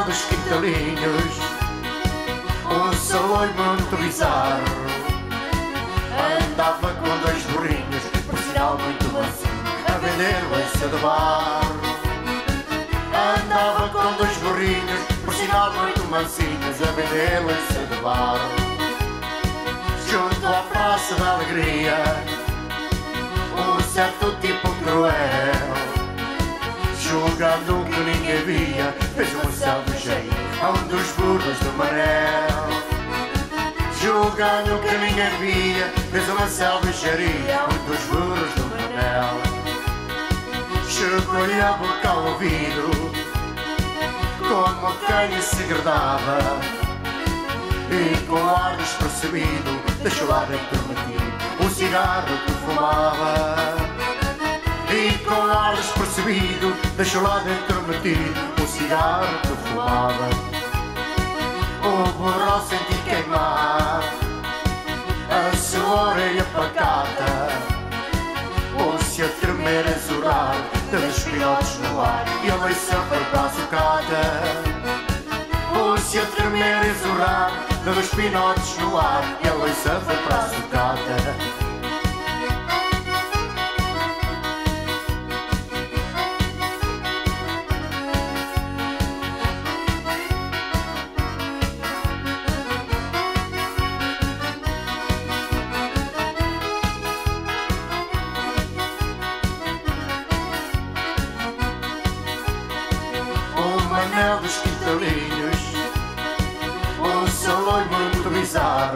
Manel dos Quintalinhos, um saloio muito bizarro. Andava com dois burrinhos, por sinal muito mansinho, a vender lença de barro. Andava com dois burrinhos, por sinal muito mansinhos, a vender lença de barro. Junto à Praça da Alegria, um certo tipo cruel, julgando que ninguém via, fez uma selvageria a um dos burros do Manel. Julgando que ninguém via, fez uma selvageria a um dos burros do Manel. Chegou-lhe a boca ao ouvido, como quem lhe segredava, e com ar despercebido deixou lá dentro metido um cigarro que fumava. E com ar despercebido deixou lá dentro metido um cigarro que fumava. O burro ao sentir queimar a sua orelha pacata, pôs-se a tremer, a zorar, dando os pinotes no ar e a leiça foi para a sucata. Pôs-se a tremer, a zorar, dando os pinotes no ar e a leiça foi para a sucata. Manel dos Quintalinhos, um saloio muito bizarro.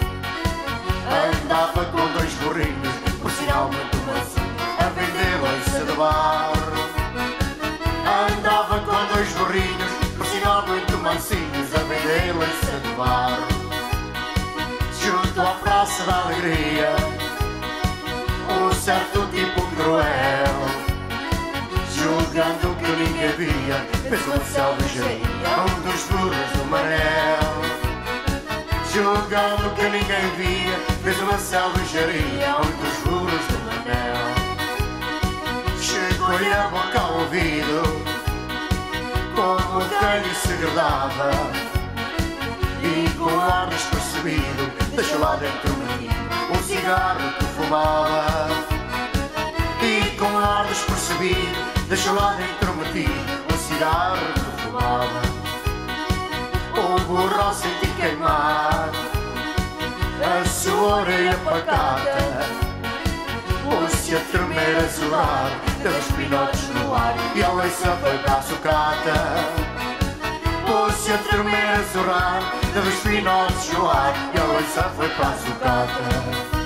Andava com dois burrinhos, por sinal muito mansinho, a vender lença de barro. Andava com dois burrinhos, por sinal muito mansinhos, a vender lença de barro. Junto à Praça da Alegria, um certo tipo cruel, julgando que ninguém via, fez uma selvageria a um dos burros do Manel. Julgando que ninguém via, fez uma selvageria a um dos burros do Manel. Chegou-lhe a boca ao ouvido, como quem lhe segredava, e com ar despercebido deixou lá dentro metido um cigarro que fumava. E com ar despercebido deixou lá dentro metido um cigarro que fumava. O burro ao sentir queimar a sua orelha pacata, pôs-se a tremer, a zorar, deu os pinotes no ar e a leiça foi para a sucata. Pôs-se a tremer, a zorar, deu os pinotes no ar e a leiça foi para a sucata.